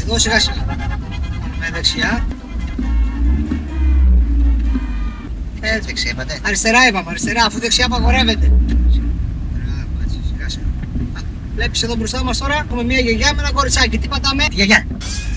Εδώ σιγά σιγά. Με δεξιά. Δεξιά είπατε. Αριστερά είπαμε, αριστερά, αφού δεξιά απαγορεύεται. Μπράβο, έτσι, σιγά σιγά. Βλέπεις εδώ μπροστά μας τώρα, έχουμε μια γιαγιά με ένα κοριτσάκι. Τι πατάμε? Γιαγιά.